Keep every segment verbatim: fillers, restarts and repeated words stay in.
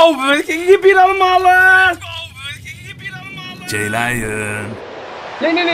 over, ik heb hier allemaal, uh... J-Lion. Nee, nee, nee, nee.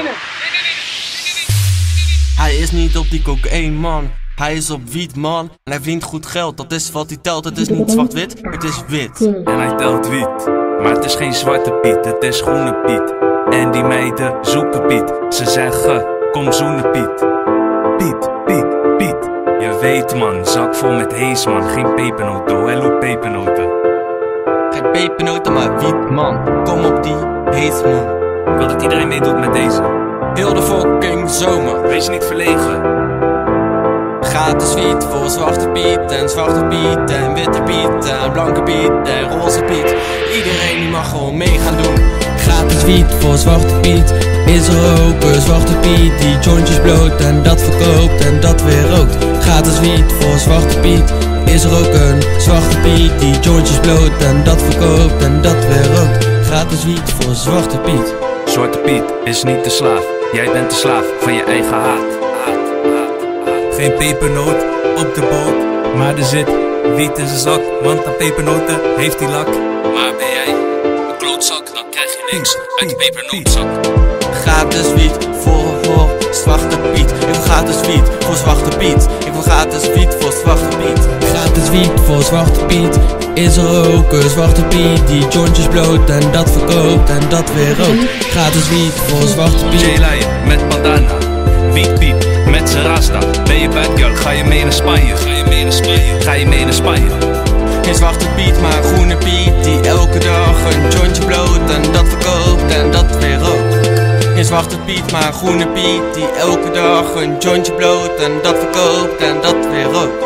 Hij is niet op die cocaïne, man. Hij is op wiet, man. En hij verdient goed geld, dat is wat hij telt. Het is niet zwart-wit, het is wit. En hij telt wiet. Maar het is geen zwarte Piet, het is groene Piet. En die meiden zoeken Piet. Ze zeggen, kom zoenen Piet. Piet, Piet, Piet. Je weet man, zak vol met hees man. Geen pepernoten, hello pepernoten. Geen pepernoten, maar wiet, man. Kom op die hees, man. Ik wil dat iedereen meedoet met deze. Heel de fucking zomer. Wees niet verlegen. Gratis wiet voor zwarte Piet en zwarte Piet en witte Piet en blanke Piet en roze Piet. Iedereen die mag gewoon mee gaan doen. Gratis wiet voor zwarte Piet. Is er ook een zwarte Piet die jointjes bloot en dat verkoopt en dat weer rookt. Gratis wiet voor zwarte Piet. Is er ook een zwarte Piet die jointjes bloot en dat verkoopt en dat weer rookt. Gratis wiet voor zwarte Piet. Zwarte Piet is niet de slaaf. Jij bent de slaaf van je eigen haat. Geen pepernoot op de boot, maar er zit wiet in zijn zak. Want aan pepernoten heeft hij lak. Maar ben jij een klootzak, dan krijg je niks uit die pepernootzak. Gratis wiet voor, voor zwarte Piet. Ik wil gratis wiet voor zwarte Piet. Ik wil gratis wiet voor zwarte Piet. Gratis wiet voor zwarte Piet. Is er ook een zwarte Piet die jointjes bloot en dat verkoopt en dat weer rookt. Gratis wiet voor zwarte Piet. J-Lion met bandana, wiet Piet met zijn rasta. Ben je bad girl, ga je mee naar Spanje. Ga je mee naar Spanje, ga je mee naar Spanje. Geen zwarte Piet, maar groene Piet die elke dag een jointje bloot en dat verkoopt en dat weer rookt. Geen zwarte Piet, maar groene Piet die elke dag een jointje bloot en dat verkoopt en dat weer rookt.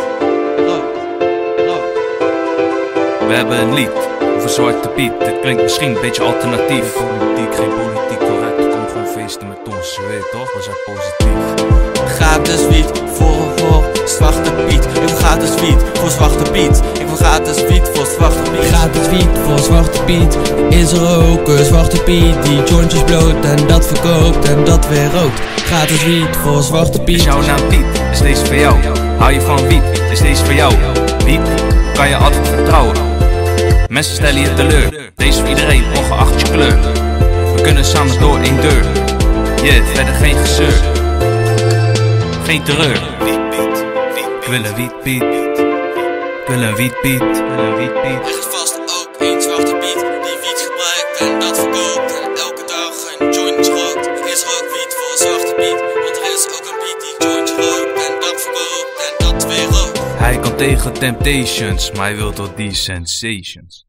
We hebben een lied over Zwarte Piet. Dit klinkt misschien een beetje alternatief. Politiek, geen politiek correct. Kom gewoon feesten met ons, je weet toch? We zijn positief. Gratis wiet voor, voor zwarte Piet. Ik wil gratis wiet voor zwarte Piet. Ik wil gratis wiet voor zwarte Piet. Gratis wiet voor zwarte Piet. Is er ook een zwarte Piet die jointjes bloot en dat verkoopt en dat weer rookt. Gratis wiet voor zwarte Piet. Is jouw naam Piet? Is deze voor jou? Hou je van wiet? Is deze voor jou? Wiet kan je altijd vertrouwen. Mensen stellen je teleur. Deze voor iedereen, ongeacht je kleur. We kunnen samen door één deur. Yeah, verder geen gezeur. Geen terreur. Ik wil een wiet Piet. Ik wil een wiet Piet. Ik wil een wiet Piet. Er is vast ook één zwarte Piet die wiet gebruikt en dat verkoopt en elke dag een jointje rookt. Is er ook wiet voor zwarte Piet, want er is ook een Piet die jointje rookt en dat verkoopt en dat weer rookt. Hij kan tegen temptations, maar hij wil tot die sensations.